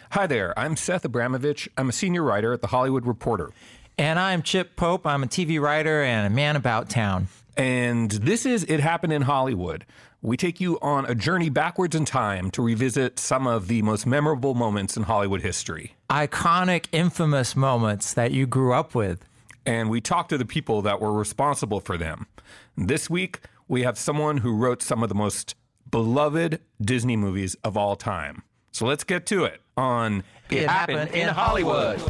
Hi there, I'm Seth Abramovitch. I'm a senior writer at The Hollywood Reporter. And I'm Chip Pope. I'm a TV writer and a man about town. And this is It Happened in Hollywood. We take you on a journey backwards in time to revisit some of the most memorable moments in Hollywood history. Iconic, infamous moments that you grew up with. And we talk to the people that were responsible for them. This week, we have someone who wrote some of the most beloved Disney movies of all time. So let's get to it on It Happened in Hollywood.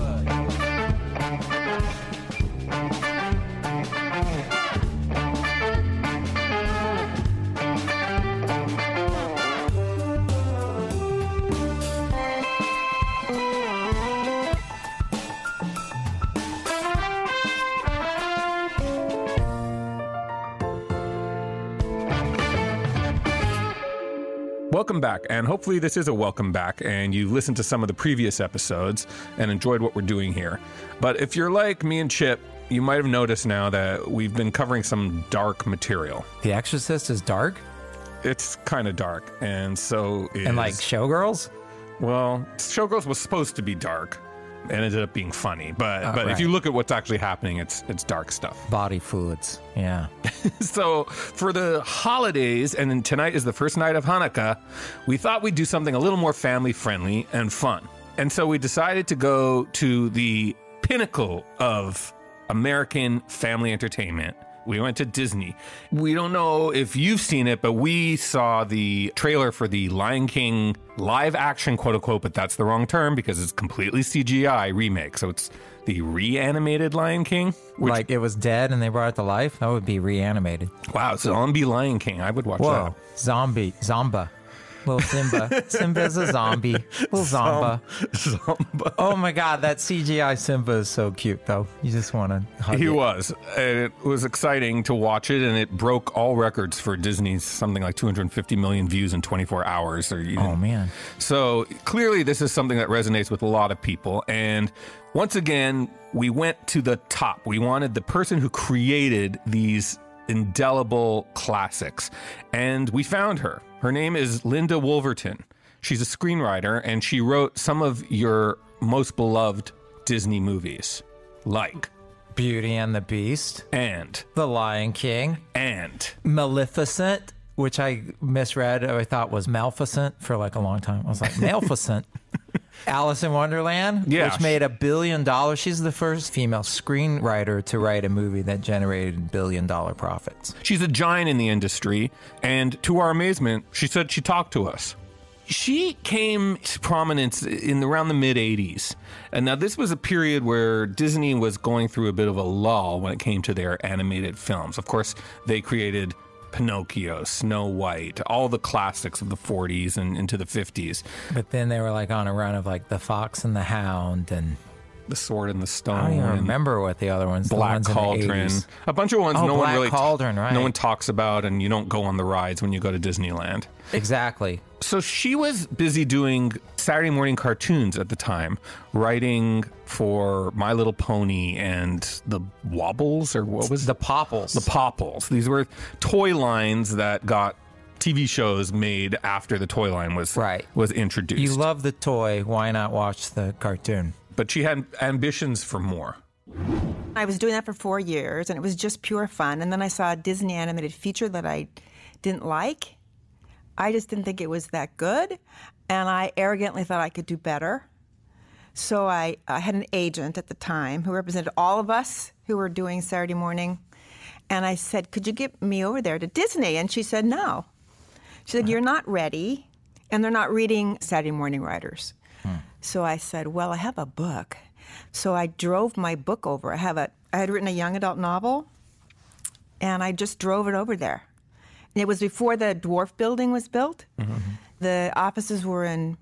Welcome back, and hopefully this is a welcome back, and you listened to some of the previous episodes and enjoyed what we're doing here. But if you're like me and Chip, you might have noticed now that we've been covering some dark material. The Exorcist is dark? It's kind of dark, and so is... And like Showgirls? Well, Showgirls was supposed to be dark and ended up being funny, but right. If you look at what's actually happening, it's dark stuff. Body fluids, yeah. So for the holidays, and then tonight is the first night of Hanukkah, we thought we'd do something a little more family-friendly and fun. And so we decided to go to the pinnacle of American family entertainment. We went to Disney. We don't know if you've seen it, but we saw the trailer for the Lion King live action, quote unquote, but that's the wrong term because it's completely CGI remake. So it's the reanimated Lion King. Like it was dead and they brought it to life? That would be reanimated. Wow, zombie Lion King. I would watch Whoa, Zomba. Little Simba. Simba's a zombie. Little Zomba. Zomba. Oh my God, that CGI Simba is so cute, though. You just want to hug He it. was. And it was exciting to watch it, and it broke all records for Disney's something like 250 million views in 24 hours. Oh, man. So clearly this is something that resonates with a lot of people. And once again, we went to the top. We wanted the person who created these indelible classics, and we found her. Her name is Linda Woolverton. She's a screenwriter, and she wrote some of your most beloved Disney movies, like Beauty and the Beast, and The Lion King, and Maleficent, which I misread. I thought was Maleficent for like a long time. I was like, Maleficent. Alice in Wonderland, which made $1 billion. She's the first female screenwriter to write a movie that generated $1 billion profits. She's a giant in the industry, and to our amazement, she said she talked to us. She came to prominence in around the mid-'80s. And now this was a period where Disney was going through a bit of a lull when it came to their animated films. Of course, they created Pinocchio, Snow White, all the classics of the 40s and into the 50s. But then they were like on a run of like The Fox and the Hound and The Sword and the Stone. I don't even remember what the other ones. Black Cauldron. A bunch of ones no one really right. no one talks about, and you don't go on the rides when you go to Disneyland. Exactly. So she was busy doing Saturday morning cartoons at the time, writing for My Little Pony and the Wobbles, or what was it? The Popples. The Popples. These were toy lines that got TV shows made after the toy line was introduced. You love the toy. Why not watch the cartoon? But she had ambitions for more. I was doing that for 4 years, and it was just pure fun. And then I saw a Disney animated feature that I didn't like. I just didn't think it was that good, and I arrogantly thought I could do better. So I had an agent at the time who represented all of us who were doing Saturday morning, and I said, could you get me over there to Disney? And she said, no. She said, you're not ready, and they're not reading Saturday morning writers. So I said, well, I have a book. So I drove my book over. I had written a young adult novel, and I just drove it over there. And it was before the Dwarf Building was built. Mm-hmm. The offices were in,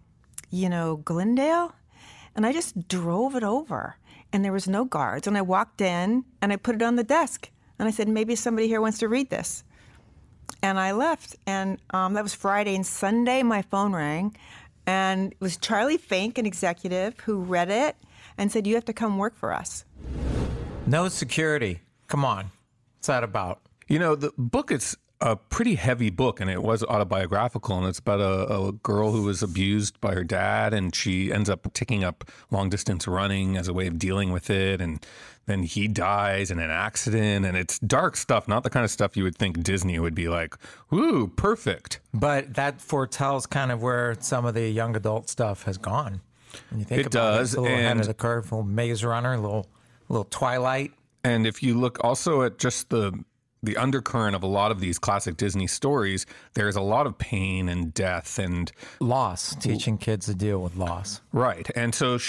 Glendale. And I just drove it over. And there was no guards. And I walked in, and I put it on the desk. And I said, maybe somebody here wants to read this. And I left. And that was Friday. And Sunday, my phone rang. And it was Charlie Fink, an executive, who read it and said, you have to come work for us. No security. Come on. What's that about? The book is a pretty heavy book, and it was autobiographical, and it's about a girl who was abused by her dad, and she ends up taking up long-distance running as a way of dealing with it, and then he dies in an accident, and it's dark stuff, not the kind of stuff you would think Disney would be like, ooh, perfect. But that foretells kind of where some of the young adult stuff has gone. When you think It does, a little ahead of the curve, a little Maze Runner, a little Twilight. And if you look also at just the undercurrent of a lot of these classic Disney stories, there's a lot of pain and death and loss, teaching kids to deal with loss. Right. And so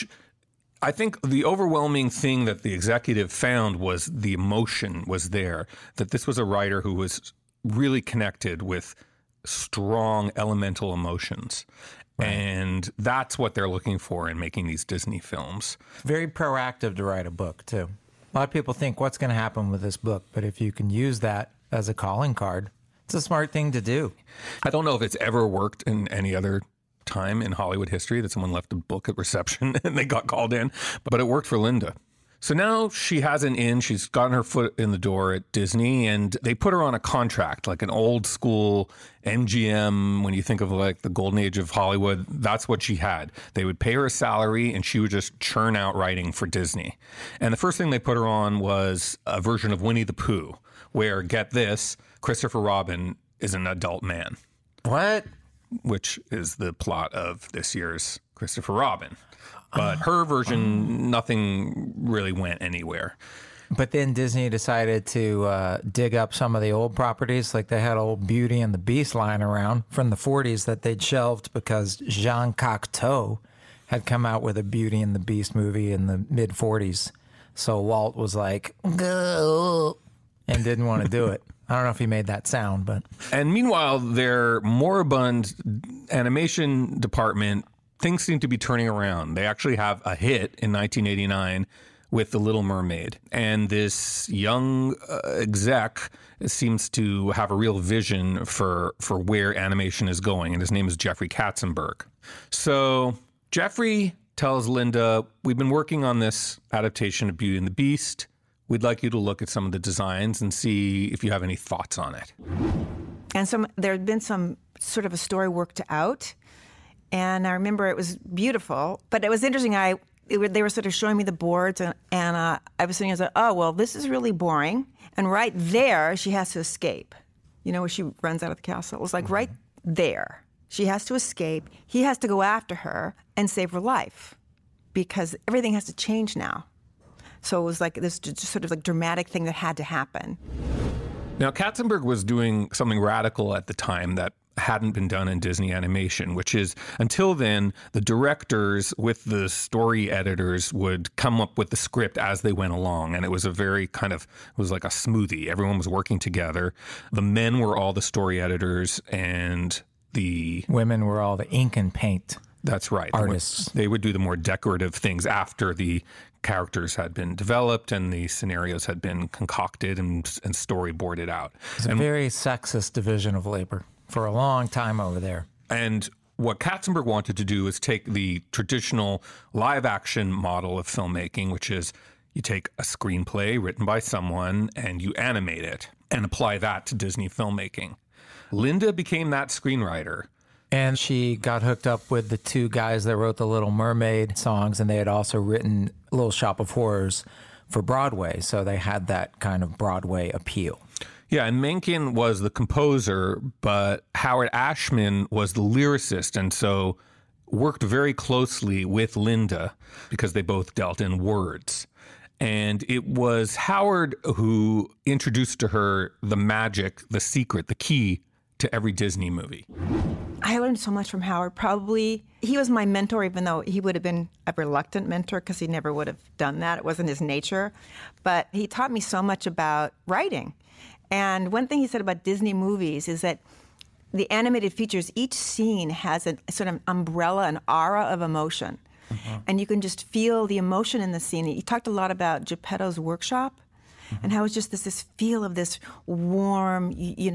I think the overwhelming thing that the executive found was the emotion was there, that this was a writer who was really connected with strong elemental emotions. Right. And that's what they're looking for in making these Disney films. Very proactive to write a book, too. A lot of people think, what's going to happen with this book? But if you can use that as a calling card, it's a smart thing to do. I don't know if it's ever worked in any other time in Hollywood history that someone left a book at reception and they got called in, but it worked for Linda. So now she has an in, she's gotten her foot in the door at Disney, and they put her on a contract, like an old school MGM. When you think of like the golden age of Hollywood, that's what she had. They would pay her a salary and she would just churn out writing for Disney. And the first thing they put her on was a version of Winnie the Pooh, where, get this, Christopher Robin is an adult man. What? Which is the plot of this year's Christopher Robin. But her version, nothing really went anywhere. But then Disney decided to dig up some of the old properties. Like they had old Beauty and the Beast lying around from the 40s that they'd shelved because Jean Cocteau had come out with a Beauty and the Beast movie in the mid-40s. So Walt was like, go, and didn't want to do it. I don't know if he made that sound, but... And meanwhile, their moribund animation department, things seem to be turning around. They actually have a hit in 1989 with The Little Mermaid. And this young exec seems to have a real vision for where animation is going. And his name is Jeffrey Katzenberg. So Jeffrey tells Linda, we've been working on this adaptation of Beauty and the Beast. We'd like you to look at some of the designs and see if you have any thoughts on it. And there had been some sort of a story worked out. And I remember it was beautiful, but it was interesting. They were sort of showing me the boards, and I was sitting there, oh, well, this is really boring. And right there, she has to escape. You know, where she runs out of the castle. It was like right there. She has to escape. He has to go after her and save her life because everything has to change now. So it was like this just sort of like dramatic thing that had to happen. Now, Katzenberg was doing something radical at the time that hadn't been done in Disney animation, which is, until then, the directors with the story editors would come up with the script as they went along. And it was a very kind of, it was like a smoothie. Everyone was working together. The men were all the story editors, and the women were all the ink and paint. That's right. Artists. They would do the more decorative things after the characters had been developed and the scenarios had been concocted and storyboarded out. It's a very sexist division of labor for a long time over there. And what Katzenberg wanted to do is take the traditional live-action model of filmmaking, which is you take a screenplay written by someone and you animate it and apply that to Disney filmmaking. Linda became that screenwriter. And she got hooked up with the two guys that wrote the Little Mermaid songs, and they had also written Little Shop of Horrors for Broadway. So they had that kind of Broadway appeal. Yeah, and Menken was the composer, but Howard Ashman was the lyricist, and so worked very closely with Linda because they both dealt in words. And it was Howard who introduced to her the magic, the secret, the key to every Disney movie. I learned so much from Howard. Probably he was my mentor, even though he would have been a reluctant mentor because he never would have done that. It wasn't his nature. But he taught me so much about writing. And one thing he said about Disney movies is that the animated features, each scene has a sort of umbrella, an aura of emotion. And you can just feel the emotion in the scene. He talked a lot about Geppetto's workshop. And how it's just this feel of this warm,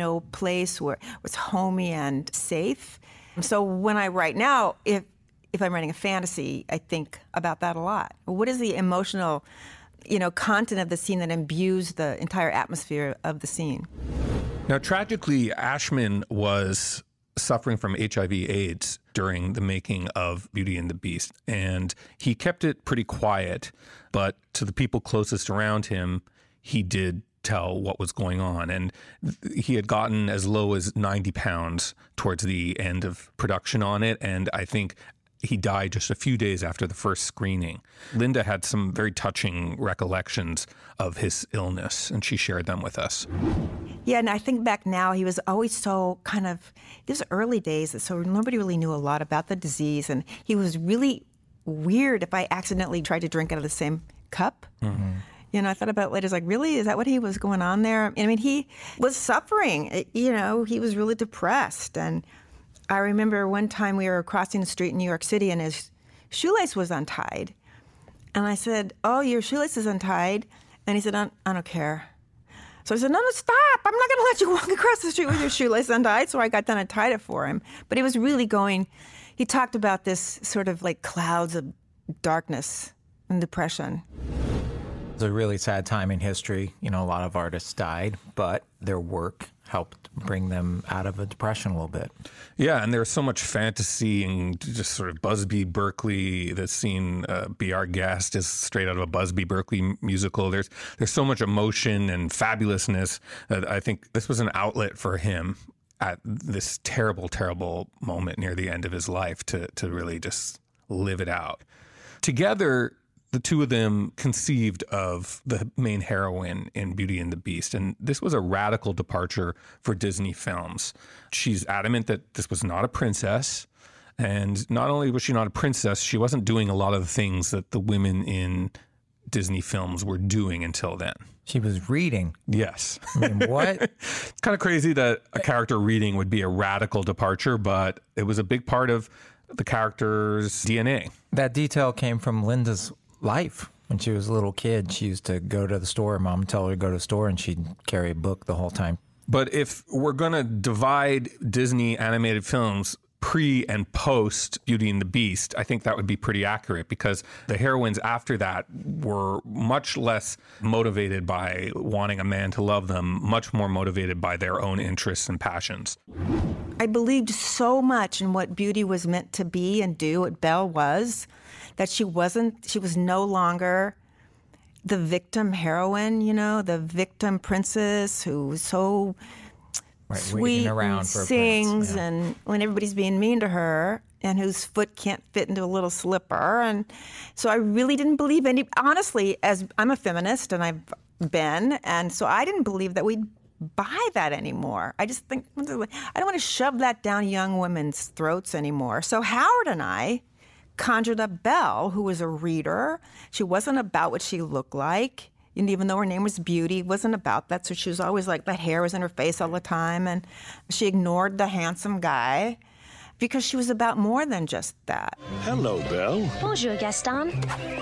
place where it's homey and safe. So when I write now, if I'm writing a fantasy, I think about that a lot. What is the emotional, content of the scene that imbues the entire atmosphere of the scene? Now, tragically, Ashman was suffering from HIV/AIDS during the making of Beauty and the Beast, and he kept it pretty quiet, but to the people closest around him, he did tell what was going on. And he had gotten as low as 90 pounds towards the end of production on it, and I think he died just a few days after the first screening. Linda had some very touching recollections of his illness, and she shared them with us. Yeah, and I think back now, he was always so kind of, these early days, so nobody really knew a lot about the disease, and he was really weird if I accidentally tried to drink out of the same cup. Mm-hmm. You know, I thought about it later, like, really? Is that what he was going on there? I mean, he was suffering. You know, he was really depressed. And I remember one time we were crossing the street in New York City and his shoelace was untied. And I said, oh, your shoelace is untied? And he said, I don't care. So I said, no, stop. I'm not going to let you walk across the street with your shoelace untied. So I got done and tied it for him. But he was really going, he talked about this sort of like clouds of darkness and depression. It was a really sad time in history. You know, a lot of artists died, but their work helped bring them out of a depression a little bit. Yeah, and there's so much fantasy and just sort of Busby Berkeley. The scene, Be Our Guest, is straight out of a Busby Berkeley musical. There's so much emotion and fabulousness that I think this was an outlet for him at this terrible, terrible moment near the end of his life to really just live it out. Together, the two of them conceived of the main heroine in Beauty and the Beast, and this was a radical departure for Disney films. She's adamant that this was not a princess, and not only was she not a princess, she wasn't doing a lot of the things that the women in Disney films were doing until then. She was reading. Yes. I mean, what? It's kind of crazy that a character reading would be a radical departure, but it was a big part of the character's DNA. That detail came from Linda's life. When she was a little kid, she used to go to the store. Mom would tell her to go to the store, and she'd carry a book the whole time. But if we're going to divide Disney animated films pre and post Beauty and the Beast, I think that would be pretty accurate, because the heroines after that were much less motivated by wanting a man to love them, much more motivated by their own interests and passions. I believed so much in what Beauty was meant to be and do, what Belle was, that she was no longer the victim heroine, you know, the victim princess who was so sweet and sings and when everybody's being mean to her and whose foot can't fit into a little slipper. And so I really didn't believe honestly, as I'm a feminist and I've been, and so I didn't believe that we'd buy that anymore. I just think, I don't want to shove that down young women's throats anymore. So Howard and I conjured up Belle, who was a reader. She wasn't about what she looked like. And even though her name was Beauty, it wasn't about that. So she was always like, that hair was in her face all the time. And she ignored the handsome guy because she was about more than just that. Hello, Belle. Bonjour, Gaston.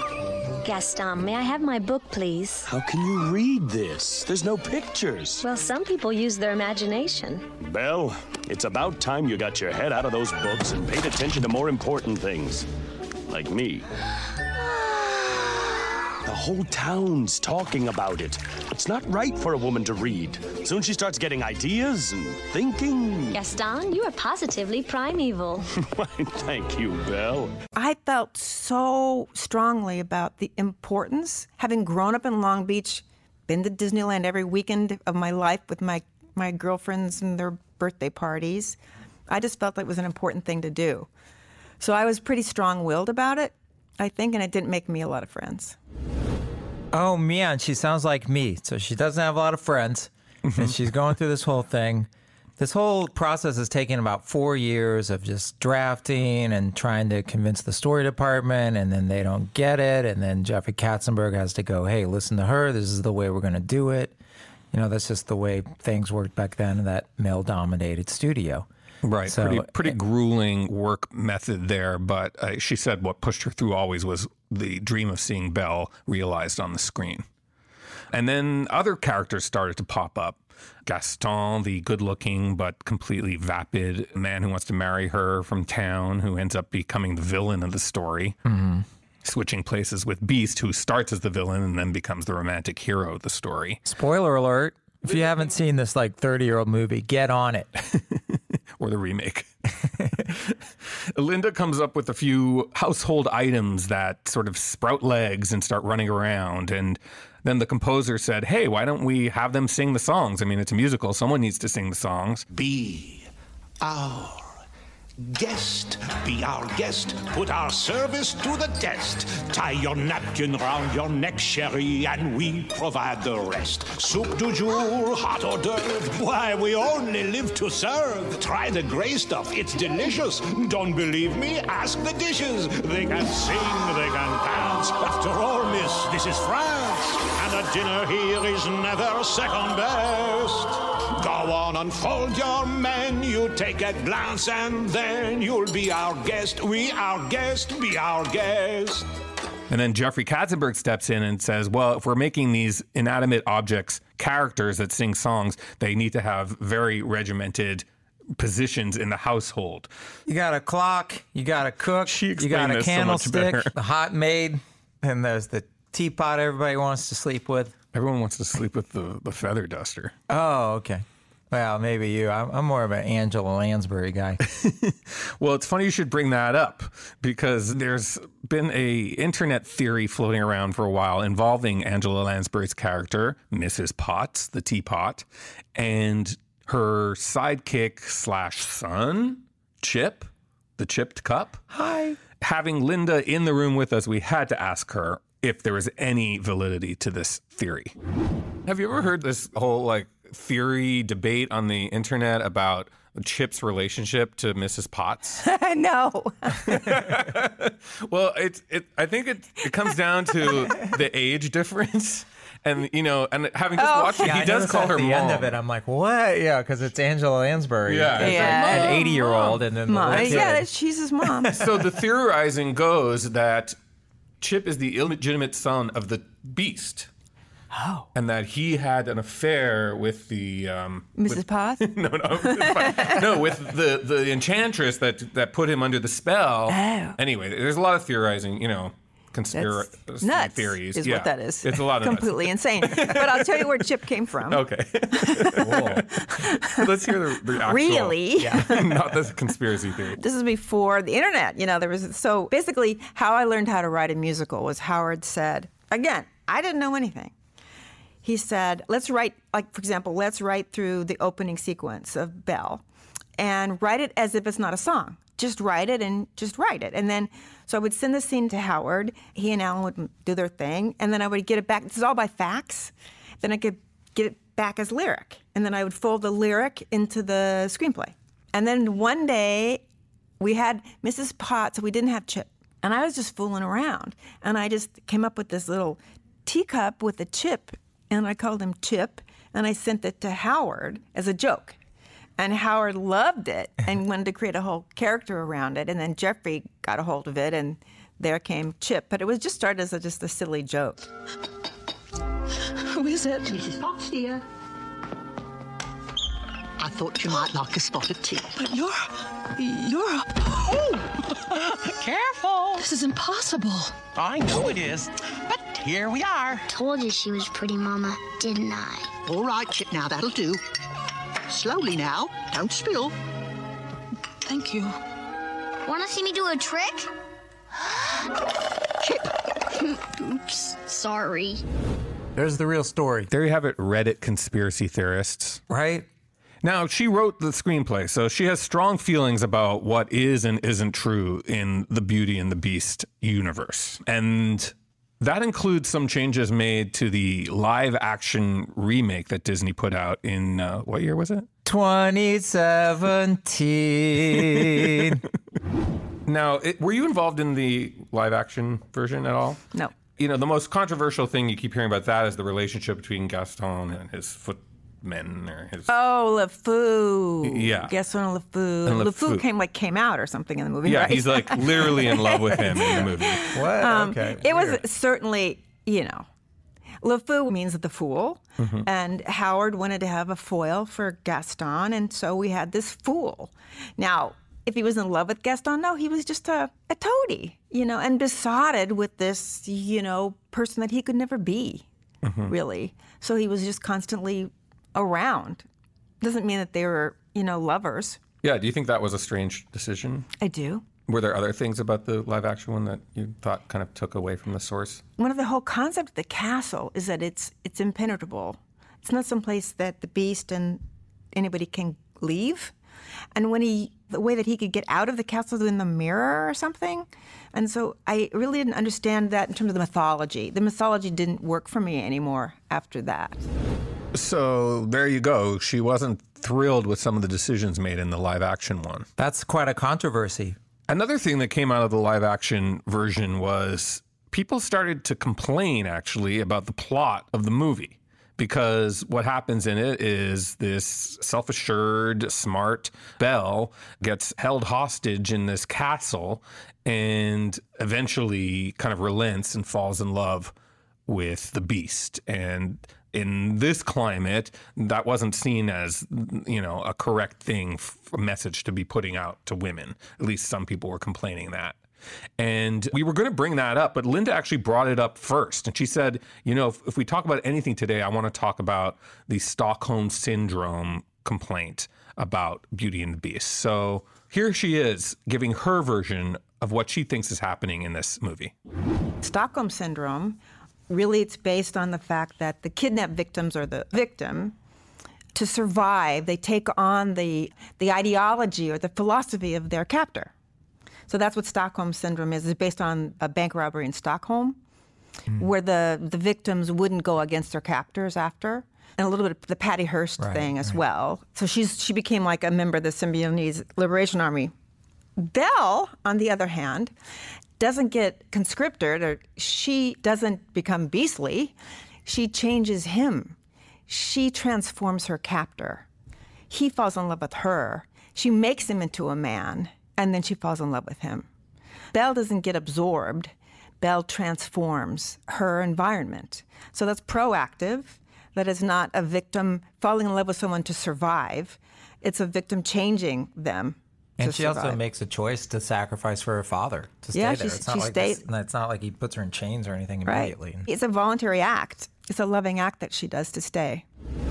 Gaston, may I have my book, please? How can you read this? There's no pictures. Well, some people use their imagination. Belle, it's about time you got your head out of those books and paid attention to more important things. Like me. The whole town's talking about it. It's not right for a woman to read. Soon she starts getting ideas and thinking. Gaston, you are positively primeval. Why, thank you, Belle. I felt so strongly about the importance, having grown up in Long Beach, been to Disneyland every weekend of my life with my girlfriends and their birthday parties. I just felt like it was an important thing to do. So I was pretty strong-willed about it, I think, and it didn't make me a lot of friends. Oh, man, she sounds like me. So she doesn't have a lot of friends, and she's going through this whole thing. This whole process has taken about 4 years of just drafting and trying to convince the story department, and then they don't get it, and then Jeffrey Katzenberg has to go, hey, listen to her. This is the way we're going to do it. You know, that's just the way things worked back then in that male-dominated studio. Right, so, pretty grueling work method there, but she said what pushed her through always was the dream of seeing Belle realized on the screen. And then other characters started to pop up. Gaston, the good-looking but completely vapid man who wants to marry her from town, who ends up becoming the villain of the story. Mm-hmm. Switching places with Beast, who starts as the villain and then becomes the romantic hero of the story. Spoiler alert. If you haven't seen this like 30-year-old movie, get on it. Or the remake. Linda comes up with a few household items that sort of sprout legs and start running around. And then the composer said, hey, why don't we have them sing the songs? I mean, it's a musical. Someone needs to sing the songs. Be our guest, be our guest, put our service to the test. Tie your napkin round your neck, Sherry, and we provide the rest. Soup du jour, hot hors d'oeuvre, why, we only live to serve. Try the gray stuff, it's delicious. Don't believe me? Ask the dishes. They can sing, they can dance. After all, miss, this is France, and a dinner here is never second best. Go on, unfold your menu, take a glance, and then you'll be our guest. We our guest, be our guest. And then Jeffrey Katzenberg steps in and says, well, if we're making these inanimate objects characters that sing songs, they need to have very regimented positions in the household. You got a clock, you got a cook, you got a candlestick, the hot maid, and there's the teapot everybody wants to sleep with. Everyone wants to sleep with the feather duster. Oh, okay. Well, maybe you. I'm more of an Angela Lansbury guy. Well, it's funny you should bring that up because there's been a internet theory floating around for a while involving Angela Lansbury's character, Mrs. Potts, the teapot, and her sidekick / son, Chip, the chipped cup. Hi. Having Linda in the room with us, we had to ask her if there was any validity to this theory. Have you ever heard this whole theory debate on the internet about Chip's relationship to Mrs. Potts? No. Well, I think it comes down to the age difference. And, and having just watched it, he does call her mom. At the end of it, I'm like, what? Yeah, because it's Angela Lansbury. Yeah. An 80-year-old and then the little kid. Yeah, she's his mom. So the theorizing goes that Chip is the illegitimate son of the Beast. Oh. And that he had an affair with the... Mrs. Potts? No, with the enchantress that put him under the spell. Oh. Anyway, there's a lot of theorizing, conspiracy theories. Is what that is. It's a lot of completely insane. But I'll tell you where Chip came from. Okay. Let's hear the actual. Really? Yeah. Not the conspiracy theory. This is before the internet. So basically how I learned how to write a musical was Howard said, again, I didn't know anything. He said, let's write through the opening sequence of Belle and write it as if it's not a song. Just write it. And then, so I would send the scene to Howard. He and Alan would do their thing. And then I would get it back. This is all by fax. Then I could get it back as lyric. And then I would fold the lyric into the screenplay. And then one day we had Mrs. Potts. We didn't have Chip. And I was just fooling around. And I just came up with this little teacup with a chip. And I called him Chip. And I sent it to Howard as a joke. And Howard loved it and wanted to create a whole character around it. And then Jeffrey got a hold of it, and there came Chip. But it was just started as just a silly joke. Who is it? Mrs. Potts, dear. I thought you might like a spot of tea. But you're a... Oh! Careful! This is impossible. I know it is, but here we are. Told you she was pretty, Mama, didn't I? All right, Chip, now that'll do. Slowly now, don't spill. Thank you. Want to see me do a trick? Chip. Oops, sorry. There's the real story. There you have it, Reddit conspiracy theorists. Right? Now, she wrote the screenplay, so she has strong feelings about what is and isn't true in the Beauty and the Beast universe. And that includes some changes made to the live-action remake that Disney put out in, what year was it? 2017. Now, were you involved in the live-action version at all? No. The most controversial thing you keep hearing about that is the relationship between Gaston and his footmen or his... Oh, LeFou. Yeah. Gaston LeFou. And LeFou came out or something in the movie, Yeah, right? he's literally in love with him in the movie. What? Okay. It was certainly, LeFou means the fool, and Howard wanted to have a foil for Gaston, and so we had this fool. Now, if he was in love with Gaston, no, he was just a toady, and besotted with this, person that he could never be, really. So he was just constantly around. Doesn't mean that they were, lovers. Yeah, do you think that was a strange decision? I do. Were there other things about the live action one that you thought kind of took away from the source? One of the whole concept of the castle is that it's impenetrable. It's not someplace that the beast and anybody can leave. And the way that he could get out of the castle in the mirror or something. And so I really didn't understand that in terms of the mythology. The mythology didn't work for me anymore after that. So there you go. She wasn't thrilled with some of the decisions made in the live action one. That's quite a controversy. Another thing that came out of the live action version was people started to complain, actually, about the plot of the movie. Because what happens in it is this self-assured, smart Belle gets held hostage in this castle and eventually kind of relents and falls in love with the beast. And in this climate, that wasn't seen as, a correct thing, a message to be putting out to women. At least some people were complaining that. And we were going to bring that up, but Linda actually brought it up first. And she said, if we talk about anything today, I want to talk about the Stockholm Syndrome complaint about Beauty and the Beast. So here she is giving her version of what she thinks is happening in this movie. Stockholm Syndrome, really it's based on the fact that the kidnapped victims or the victim, to survive, they take on the ideology or the philosophy of their captor. So that's what Stockholm Syndrome is. It's based on a bank robbery in Stockholm, where the victims wouldn't go against their captors after. And a little bit of the Patty Hearst thing as well. So she became like a member of the Symbionese Liberation Army. Belle, on the other hand, doesn't get conscripted, or she doesn't become beastly. She changes him. She transforms her captor. He falls in love with her. She makes him into a man. And then she falls in love with him. Belle doesn't get absorbed. Belle transforms her environment. So that's proactive. That is not a victim falling in love with someone to survive. It's a victim changing them. And she also makes a choice to sacrifice for her father to stay there. It's not like he puts her in chains or anything immediately. Right. It's a voluntary act. It's a loving act that she does to stay.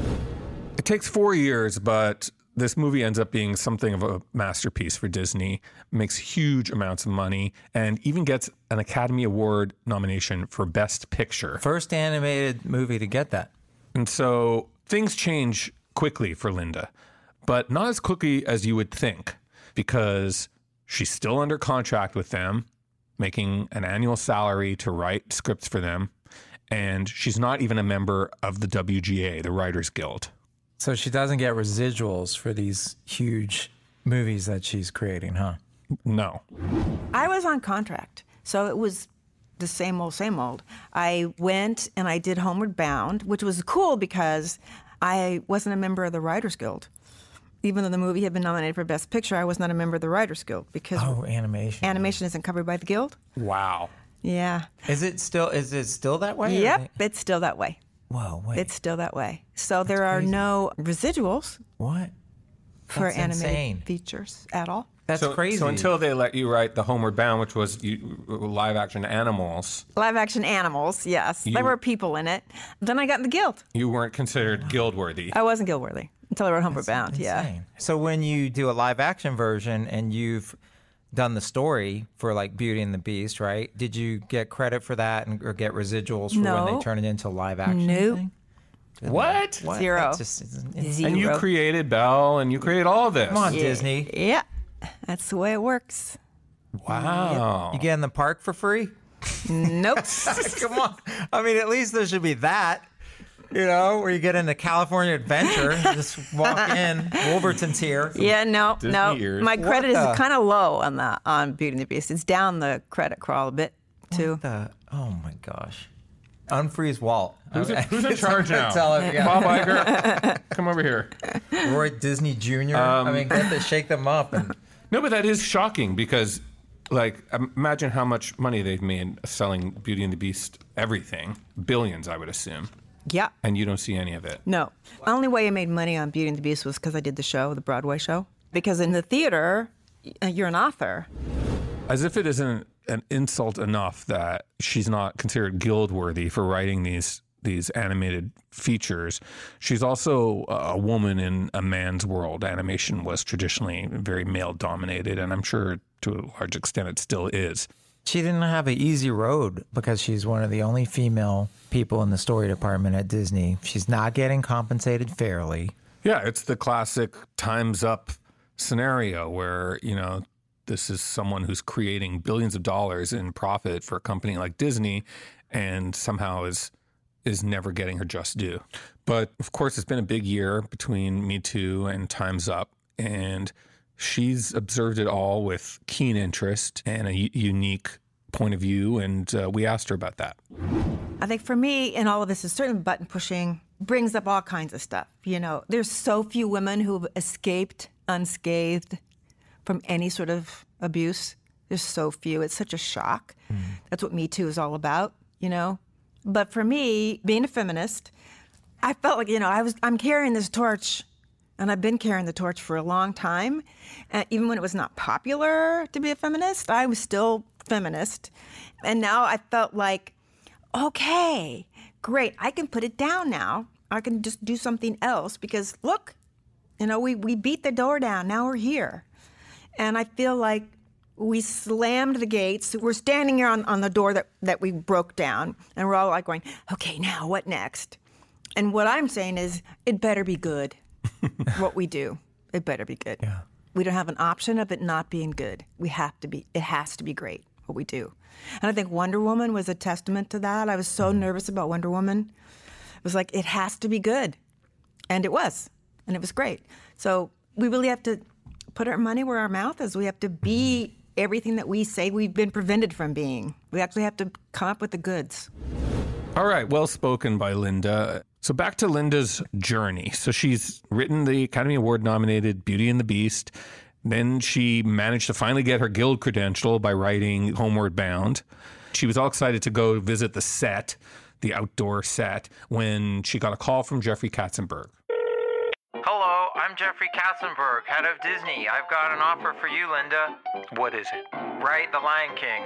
It takes 4 years, but this movie ends up being something of a masterpiece for Disney, makes huge amounts of money, and even gets an Academy Award nomination for Best Picture. First animated movie to get that. And so things change quickly for Linda, but not as quickly as you would think, because she's still under contract with them, making an annual salary to write scripts for them, and she's not even a member of the WGA, the Writers Guild. So she doesn't get residuals for these huge movies that she's creating, huh? No. I was on contract, so it was the same old. I went and I did Homeward Bound, which was cool because I wasn't a member of the Writers Guild. Even though the movie had been nominated for Best Picture, I was not a member of the Writers Guild because animation isn't covered by the Guild. Wow. Yeah. Is it still that way? Yep, it's still that way. Whoa, wait. It's still that way. So there are no residuals. What? For That's animated insane. features at all. That's crazy. So until they let you write the Homeward Bound, which was live action animals. Live action animals, yes. There were people in it. Then I got in the Guild. You weren't considered guild worthy. I wasn't guild worthy until I wrote Homeward Bound. Insane. Yeah. So when you do a live action version and you've done the story for like Beauty and the Beast, right? Did you get credit for that or get residuals for when they turn it into live action? Nope. Thing? What? Zero. Zero. And you created Belle, and you created all this. Come on, Disney. Yeah, that's the way it works. Wow. You get in the park for free? Nope. Come on. I mean, at least there should be that. Where you get into California Adventure, just walk in. Woolverton's here. Yeah, no. Ears. My credit is kind of low on Beauty and the Beast. It's down the credit crawl a bit too. Oh my gosh. Unfreeze Walt. Who's in charge now? Bob Iger, come over here. Roy Disney Jr. Shake them up. No, but that is shocking because, imagine how much money they've made selling Beauty and the Beast, everything. Billions, I would assume. Yeah. And you don't see any of it. No. The only way I made money on Beauty and the Beast was because I did the show, the Broadway show. Because in the theater, you're an author. As if it isn't an insult enough that she's not considered guild worthy for writing these these animated features. She's also a woman in a man's world. Animation was traditionally very male-dominated, and I'm sure to a large extent it still is. She didn't have an easy road because she's one of the only female people in the story department at Disney. She's not getting compensated fairly. Yeah, it's the classic Time's Up scenario where, you know, this is someone who's creating billions of dollars in profit for a company like Disney and somehow is never getting her just due. But of course, it's been a big year between Me Too and Time's Up, and she's observed it all with keen interest and a unique point of view, and we asked her about that. I think for me, in all of this, is certainly button pushing brings up all kinds of stuff. You know, there's so few women who've escaped unscathed from any sort of abuse. There's so few. It's such a shock. That's what Me Too is all about, you know. But for me, being a feminist, I felt like, you know, I'm carrying this torch, and I've been carrying the torch for a long time. Even when it was not popular to be a feminist, I was still feminist. And now I felt like, okay, great, I can put it down now. I can just do something else because, look, you know, we beat the door down. Now we're here. And I feel like we slammed the gates. We're standing here on the door that we broke down. And we're all like going, okay, now what next? And what I'm saying is it better be good, what we do. It better be good. Yeah. We don't have an option of it not being good. It has to be great, what we do. And I think Wonder Woman was a testament to that. I was so nervous about Wonder Woman. It was like, it has to be good. And it was. And it was great. So we really have to put our money where our mouth is. We have to be everything that we say we've been prevented from being. We actually have to come up with the goods. All right. Well spoken by Linda. So back to Linda's journey. So she's written the Academy Award nominated Beauty and the Beast. Then she managed to finally get her guild credential by writing Homeward Bound. She was all excited to go visit the set, the outdoor set, when she got a call from Jeffrey Katzenberg. Hello, I'm Jeffrey Katzenberg, head of Disney. I've got an offer for you, Linda. What is it? Write The Lion King.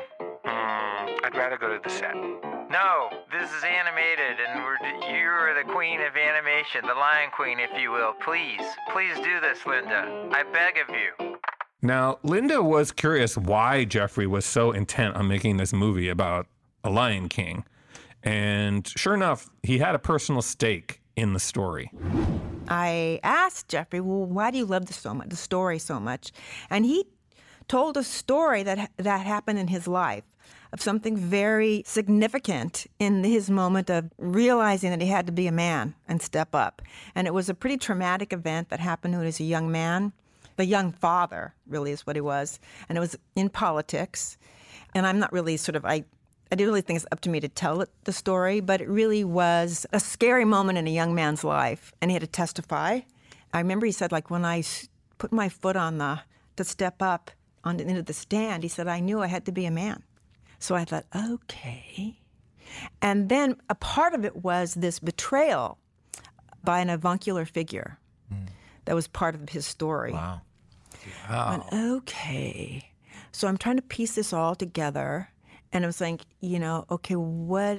I'd rather go to the set. No, this is animated, and you're the queen of animation, the Lion Queen, if you will. Please do this, Linda. I beg of you. Now, Linda was curious why Jeffrey was so intent on making this movie about a Lion King. And sure enough, he had a personal stake in the story. I asked Jeffrey, well, why do you love the story so much? And he told a story that happened in his life, of something very significant in his moment of realizing that he had to be a man and step up. And it was a pretty traumatic event that happened when he was a young man. The young father, really, is what he was. And it was in politics. And I'm not really I didn't really think it's up to me to tell the story, but it really was a scary moment in a young man's life. And he had to testify. I remember he said, like, when I put my foot to step up into the stand, he said, I knew I had to be a man. So I thought, okay. And then a part of it was this betrayal by an avuncular figure. That was part of his story. Wow. And, okay. So I'm trying to piece this all together. And I was like, you know, okay, what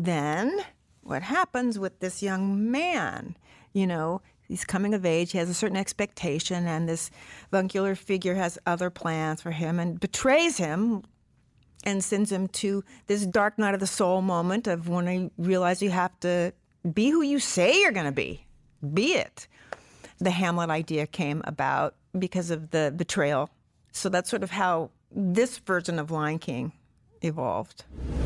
happens with this young man? You know, he's coming of age, he has a certain expectation, and this avuncular figure has other plans for him and betrays him and sends him to this dark night of the soul moment of when you realize you have to be who you say you're going to be. Be it. The Hamlet idea came about because of the betrayal. So that's sort of how this version of Lion King evolved.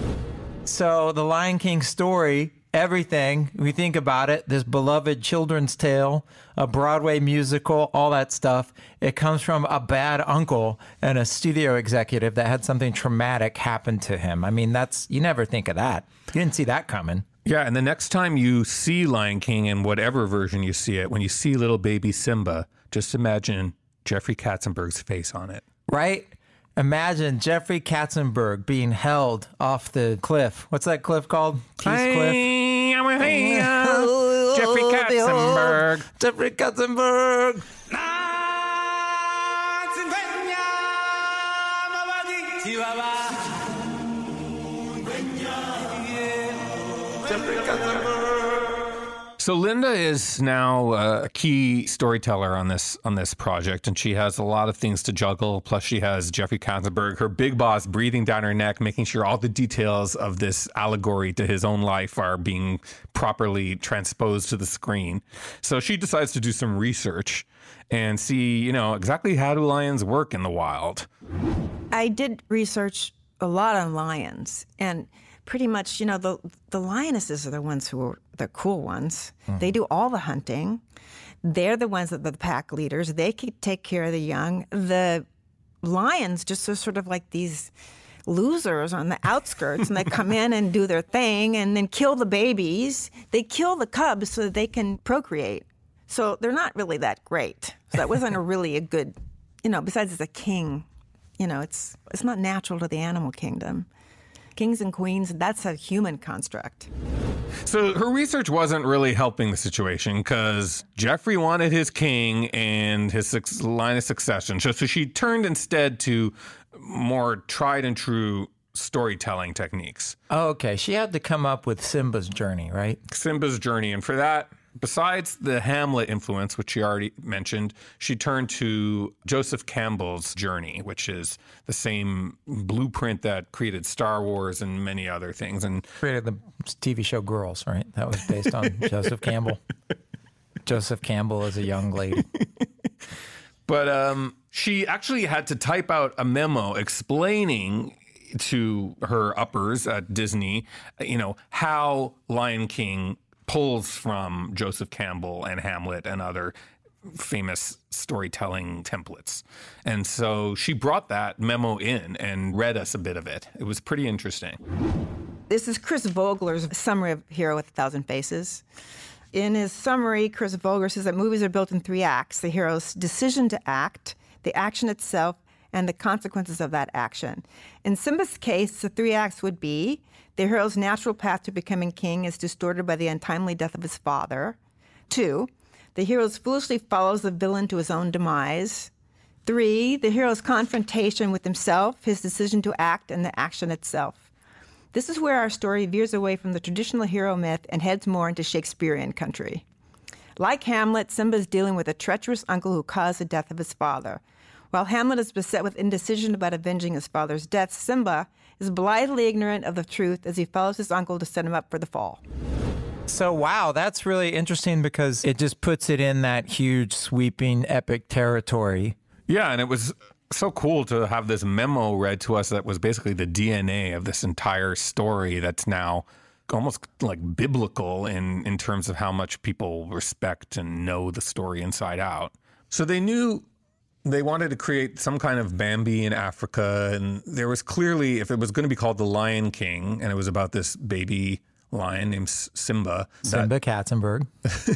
So the Lion King story, everything, we think about it, this beloved children's tale, a Broadway musical, all that stuff, it comes from a bad uncle and a studio executive that had something traumatic happen to him. I mean, you never think of that. You didn't see that coming. Yeah, and the next time you see Lion King in whatever version you see it, when you see little baby Simba, just imagine Jeffrey Katzenberg's face on it. Right? Imagine Jeffrey Katzenberg being held off the cliff. What's that cliff called? Peace Cliff? Jeffrey Katzenberg. Jeffrey Katzenberg. So Linda is now a key storyteller on this project, and she has a lot of things to juggle. Plus, she has Jeffrey Katzenberg, her big boss, breathing down her neck, making sure all the details of this allegory to his own life are being properly transposed to the screen. So she decides to do some research and see, exactly how do lions work in the wild. I did research a lot on lions, and pretty much, the lionesses are the ones who are the cool ones. They do all the hunting. They're the ones that are the pack leaders. They can take care of the young. The lions just are sort of like these losers on the outskirts, and they come in and do their thing and then kill the babies. They kill the cubs so that they can procreate. So they're not really that great. So that wasn't a good, besides it's a king, it's not natural to the animal kingdom. Kings and queens, that's a human construct. So her research wasn't really helping the situation because Jeffrey wanted his king and his line of succession. So she turned instead to more tried and true storytelling techniques. Oh, okay. She had to come up with Simba's journey, right? Simba's journey. And for that, besides the Hamlet influence, which she already mentioned, she turned to Joseph Campbell's journey, which is the same blueprint that created Star Wars and many other things. And created the TV show Girls, right? That was based on Joseph Campbell. Joseph Campbell is a young lady. But she actually had to type out a memo explaining to her uppers at Disney, how Lion King pulls from Joseph Campbell and Hamlet and other famous storytelling templates. And so she brought that memo in and read us a bit of it. It was pretty interesting. This is Chris Vogler's summary of Hero with a Thousand Faces. In his summary, Chris Vogler says that movies are built in 3 acts: the hero's decision to act, the action itself, and the consequences of that action. In Simba's case, the 3 acts would be: the hero's natural path to becoming king is distorted by the untimely death of his father. 2, the hero foolishly follows the villain to his own demise. 3, the hero's confrontation with himself, his decision to act, and the action itself. This is where our story veers away from the traditional hero myth and heads more into Shakespearean country. Like Hamlet, Simba is dealing with a treacherous uncle who caused the death of his father. While Hamlet is beset with indecision about avenging his father's death, Simba is blithely ignorant of the truth as he follows his uncle to set him up for the fall. So, wow, that's really interesting because it just puts it in that huge, sweeping, epic territory. Yeah, and it was so cool to have this memo read to us that was basically the DNA of this entire story that's now almost like biblical in terms of how much people respect and know the story inside out. So they knew they wanted to create some kind of Bambi in Africa, and there was clearly, if it was going to be called The Lion King, and it was about this baby lion named Simba. Katzenberg.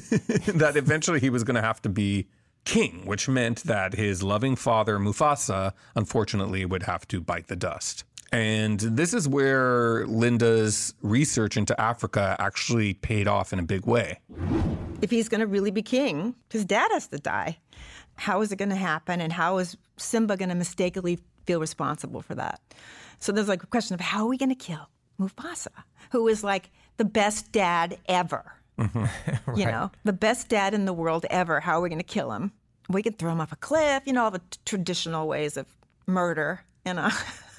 That eventually he was going to have to be king, which meant that his loving father, Mufasa, unfortunately would have to bite the dust. And this is where Linda's research into Africa actually paid off in a big way. If he's going to really be king, his dad has to die. How is it going to happen, and how is Simba going to mistakenly feel responsible for that? So there's like a question of how are we going to kill Mufasa, who is like the best dad ever. Mm-hmm. Right. The best dad in the world ever. How are we going to kill him? We could throw him off a cliff, all the traditional ways of murder in a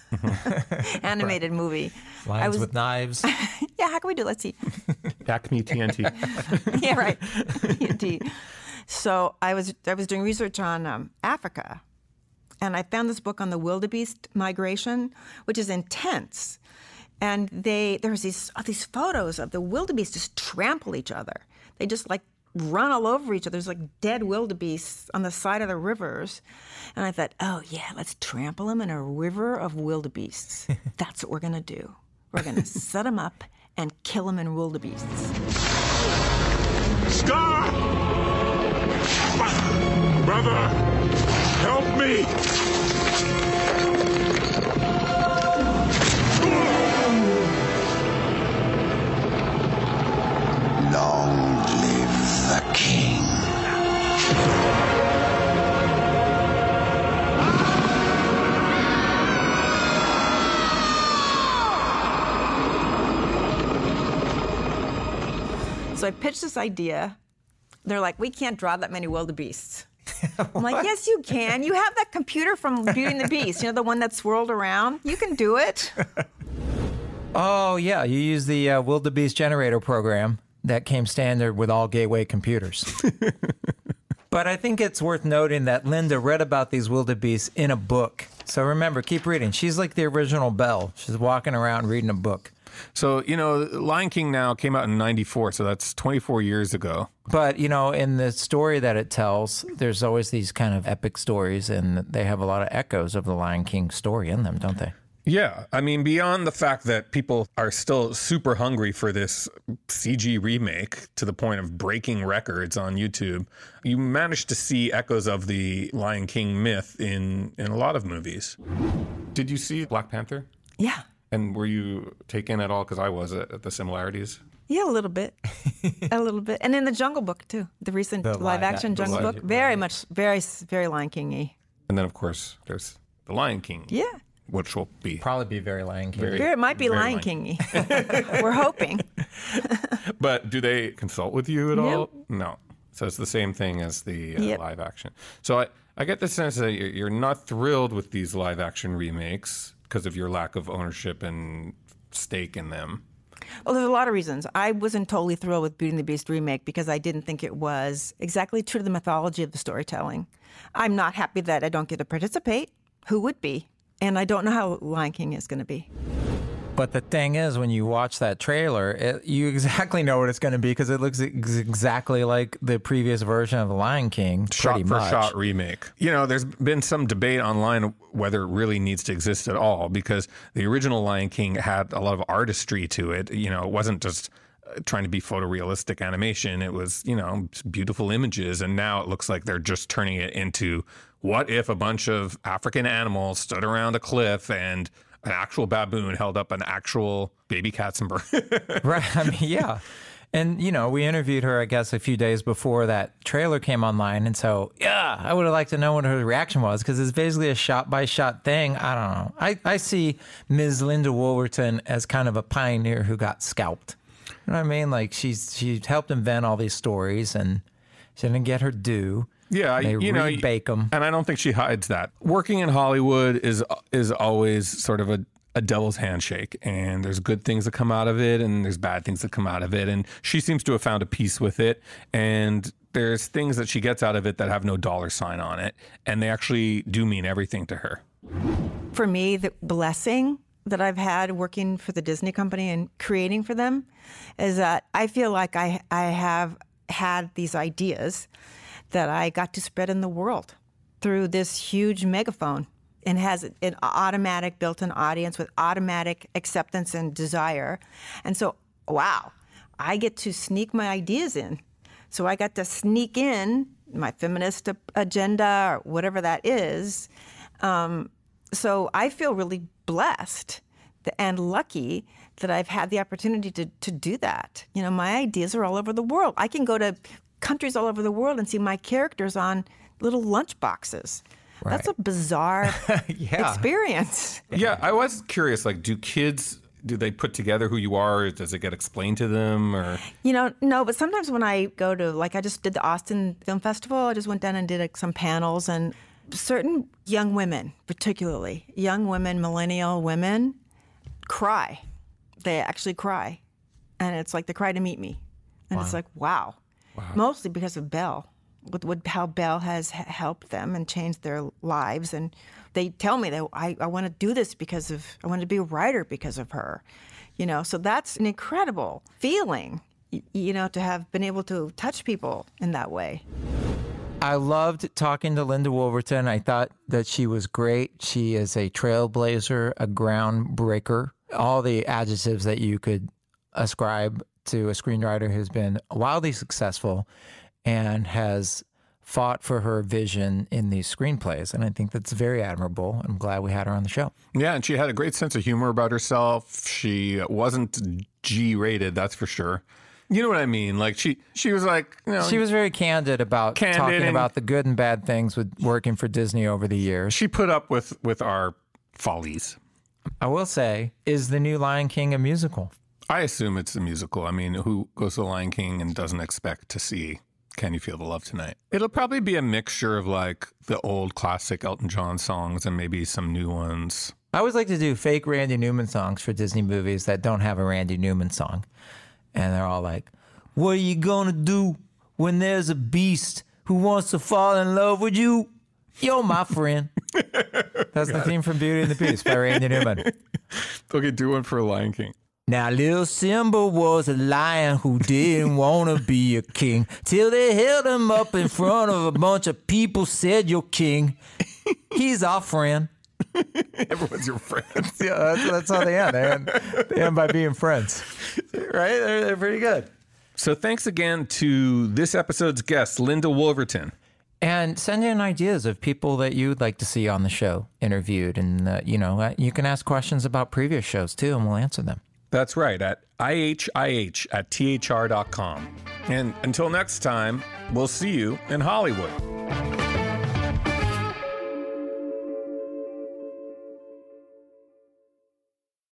animated movie. Lions with knives. Yeah, how can we do it? Let's see. Pack me TNT. Yeah, right. TNT. So I was doing research on Africa, and I found this book on the wildebeest migration, which is intense. And there was these photos of the wildebeest just trample each other. They just like run all over each other. There's like dead wildebeest on the side of the rivers. And I thought, oh yeah, let's trample them in a river of wildebeests. That's what we're going to do. We're going to set them up and kill them in wildebeests. Stop! Brother, help me! Long live the king. So I pitched this idea. They're like, we can't draw that many wildebeests. I'm like, yes, you can. You have that computer from Beauty and the Beast, the one that swirled around. You can do it. Oh, yeah. You use the wildebeest generator program that came standard with all Gateway computers. But I think it's worth noting that Linda read about these wildebeests in a book. So remember, keep reading. She's like the original Belle. She's walking around reading a book. So, Lion King now came out in 94, so that's 24 years ago. But, in the story that it tells, there's always these kind of epic stories, and they have a lot of echoes of the Lion King story in them, don't they? Yeah. I mean, beyond the fact that people are still super hungry for this CG remake to the point of breaking records on YouTube, you managed to see echoes of the Lion King myth in a lot of movies. Did you see Black Panther? Yeah. And were you taken at all? Because I was at the similarities. Yeah, a little bit. A little bit. And in the Jungle Book, too. The recent live-action Jungle Book. Very much, very Lion King-y. And then, of course, there's the Lion King. Yeah. Which will probably be very Lion King. It might be Lion King-y. We're hoping. But do they consult with you at all? No. So it's the same thing as the live action. So I get the sense that you're not thrilled with these live action remakes because of your lack of ownership and stake in them. Well, there's a lot of reasons. I wasn't totally thrilled with Beauty and the Beast remake because I didn't think it was exactly true to the mythology of the storytelling. I'm not happy that I don't get to participate. Who would be? And I don't know how Lion King is going to be. But the thing is, when you watch that trailer, you exactly know what it's going to be because it looks exactly like the previous version of The Lion King. Shot-for-shot remake. There's been some debate online whether it really needs to exist at all because the original Lion King had a lot of artistry to it. It wasn't just trying to be photorealistic animation. It was, beautiful images. And now it looks like they're just turning it into what if a bunch of African animals stood around a cliff and an actual baboon held up an actual baby Katzenberg. Right. I mean, yeah. And, we interviewed her, I guess, a few days before that trailer came online. And so, yeah, I would have liked to know what her reaction was because it's basically a shot-by-shot thing. I don't know. I see Ms. Linda Woolverton as kind of a pioneer who got scalped. You know what I mean? Like, she helped invent all these stories and she didn't get her due. Yeah, they rebake them. And I don't think she hides that. Working in Hollywood is always sort of a devil's handshake, and there's good things that come out of it, and there's bad things that come out of it. And she seems to have found a peace with it, and there's things that she gets out of it that have no dollar sign on it, and they actually do mean everything to her. For me, the blessing that I've had working for the Disney company and creating for them is that I feel like I have had these ideas that I got to spread in the world through this huge megaphone and has an automatic built-in audience with automatic acceptance and desire. And so, wow, I get to sneak my ideas in. So I got to sneak in my feminist agenda or whatever that is. So I feel really blessed and lucky that I've had the opportunity to do that. My ideas are all over the world. I can go to countries all over the world and see my characters on little lunch boxes. Right. That's a bizarre experience. Yeah, I was curious, do they put together who you are? Does it get explained to them? Or no, but sometimes when I go to, I just did the Austin Film Festival, I just went down and did some panels, and certain young women, particularly young women, millennial women, cry. They actually cry. And it's like they cry to meet me. And It's like, wow. Mostly because of Belle, with how Belle has helped them and changed their lives. And they tell me that I want to do this I want to be a writer because of her. So that's an incredible feeling, to have been able to touch people in that way. I loved talking to Linda Woolverton. I thought that she was great. She is a trailblazer, a groundbreaker, all the adjectives that you could ascribe to a screenwriter who's been wildly successful and has fought for her vision in these screenplays. And I think that's very admirable. I'm glad we had her on the show. Yeah, and she had a great sense of humor about herself. She wasn't G-rated, that's for sure. You know what I mean? She was like, She was very candid about talking about the good and bad things with working for Disney over the years. She put up with our follies. I will say, is the new Lion King a musical? I assume it's a musical. I mean, who goes to The Lion King and doesn't expect to see Can You Feel the Love Tonight? It'll probably be a mixture of like the old classic Elton John songs and maybe some new ones. I always like to do fake Randy Newman songs for Disney movies that don't have a Randy Newman song. And they're all like, what are you gonna do when there's a beast who wants to fall in love with you? You're my friend. That's the theme from Beauty and the Beast by Randy Newman. Okay, do one for Lion King. Now, little Simba was a lion who didn't want to be a king till they held him up in front of a bunch of people, said, you're king. He's our friend. Everyone's your friend. Yeah, that's how they end. They end by being friends. Right? They're pretty good. So thanks again to this episode's guest, Linda Woolverton. And send in ideas of people that you'd like to see on the show interviewed. And, you can ask questions about previous shows, too, and we'll answer them. That's right, at ihih@thr.com. And until next time, we'll see you in Hollywood.